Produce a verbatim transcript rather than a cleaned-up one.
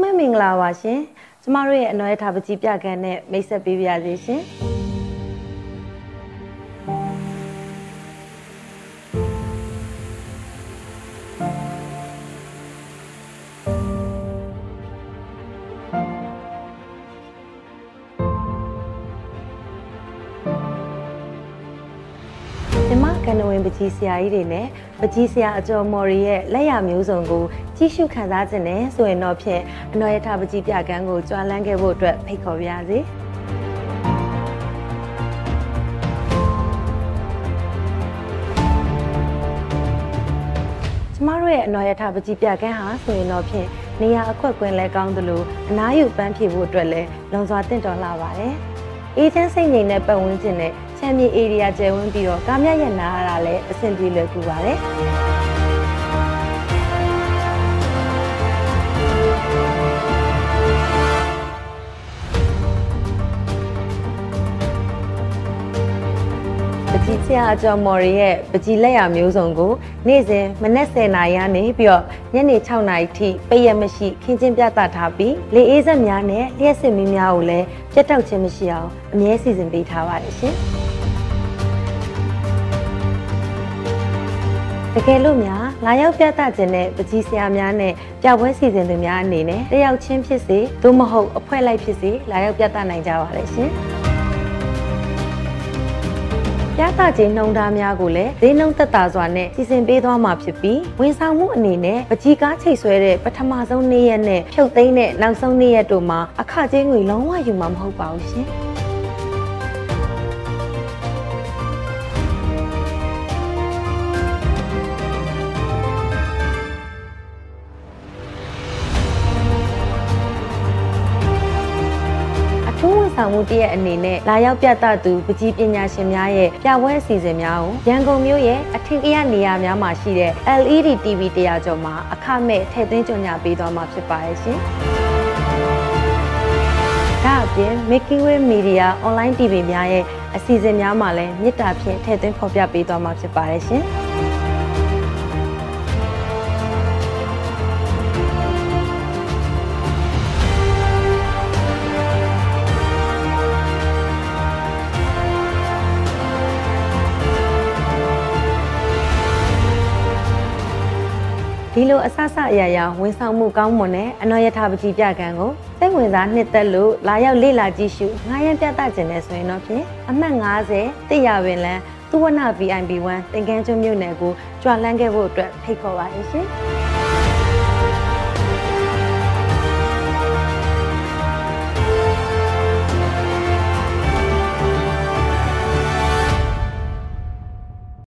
မဲမင်္ဂလာပါရှင်ကျမတို့ရဲ့အနော်ရထားပကြီးပြခန်းနဲ့မိတ်ဆက်ပေးပါရစေရှင်ကနဝင်ပကြီးဆရာကြီးတွေနဲ့ပကြီးဆရာအကျော်မော်ရီရဲ့လက်ရမျိုးစုံကိုကြည့်ရှုခံစားခြင်းနဲ့ဆိုရင်တော့ဖြင့်အနော်ရထားပကြီးပြကန်းကိုကြွားလန်းခဲ့ဖို့အတွက်ဖိတ်ခေါ်ပါရစေကျမတို့ရဲ့အနော်ရထားပကြီးပြကန်းဟာဆိုရင်တော့ဖြင့်နေရာအခွက်ကွင်းလဲကောင်းသလိုအနားယူပန်းဖြေဖို့အတွက်လည်းလုံစွာတင့်တော်လာပါတယ်အေးချမ်းစိတ်ငြိမ်တဲ့ပတ်ဝန်းကျင်နဲ့ချမ်းမြေဧရိယာကျယ်ဝန်းပြီးတော့ကားမြတ်ရနာရတာလည်းအဆင်ပြေလွယ်ကူပါတယ်ပကြီးဆရာအကျော်မော်ရီရဲ့ပကြီးလက်ရမျိုးစုံကိုနေ့စဉ်မနက်ဆယ်နာရီကနေပြီးတော့ညနေ၆နာရီထိပိတ်ရက်မရှိခင်းကျင်းပြသထားပြီးလေအေးစက်များနဲ့လျှက်စစ်မီးများကိုလည်းပြတ်တောက်ခြင်းမရှိအောင်အမြဲစီစဉ်ပေးထားပါတယ်ရှင်တကယ်လို့များလာရောက်ပြသခြင်းနဲ့ပကြီးဆရာများနဲ့ပြပွဲစီစဉ်သူများအနေနဲ့တယောက်ချင်းဖြစ်စေသို့မဟုတ်အဖွဲ့လိုက်ဖြစ်စေလာရောက်ပြသနိုင်ကြပါလေရှင်ပြသခြင်းနှုံသားများကိုလည်းဈေးနှုန်းသက်သာစွာနဲ့စီစဉ်ပေးသွားမှာဖြစ်ပြီးဝန်ဆောင်မှုအနေနဲ့ပကြီးကားချိတ်ဆွဲတဲ့ပထမဆုံးနေ့ရက်နဲ့ဖြုတ်သိမ်းတဲ့နောက်ဆုံးနေ့ရက်တို့မှာအခကြေးငွေလုံးဝယူမှာမဟုတ်ပါဘူးရှင်ဆောင်မှုတရက်အနေနဲ့လာရောက်ပြသသူပကြီးပညာရှင်များရဲ့ပြပွဲအစီအစဉ်များကိုရန်ကုန်မြို့ရဲ့အထင်ကရနေရာများမှာရှိတဲ့ L E D T V တရားကျော်မှာအခမဲ့ထည့်သွင်းကြေညာပေးသွားမှာဖြစ်ပါရဲ့ရှင်။ဒါအပြင် Making Way Media Online T V များရဲ့အစီအစဉ်များမှာလည်းမြစ်တာဖြင့်ထည့်သွင်းဖော်ပြပေးသွားမှာဖြစ်ပါရဲ့ရှင်။ဒီလိုအဆအဆအရာရာဝန်ဆောင်မှုကောင်းမွန်တဲ့အနော်ရထားပကြီးပြကန်းကိုစိတ်ဝင်စားနှစ်သက်လို့လာရောက်လေ့လာကြည့်ရှုငှားရမ်းပြသခြင်းနဲ့ဆိုရင်တော့ဖြင့်အမှတ်၅၀တစ်ရပင်လန်းသုဝဏ V I P ဝမ်သင်္ကန်းကျွန်းမြို့နယ်ကိုကြွားလန်းခဲ့ဖို့အတွက်ဖိတ်ခေါ်ပါရရှင်။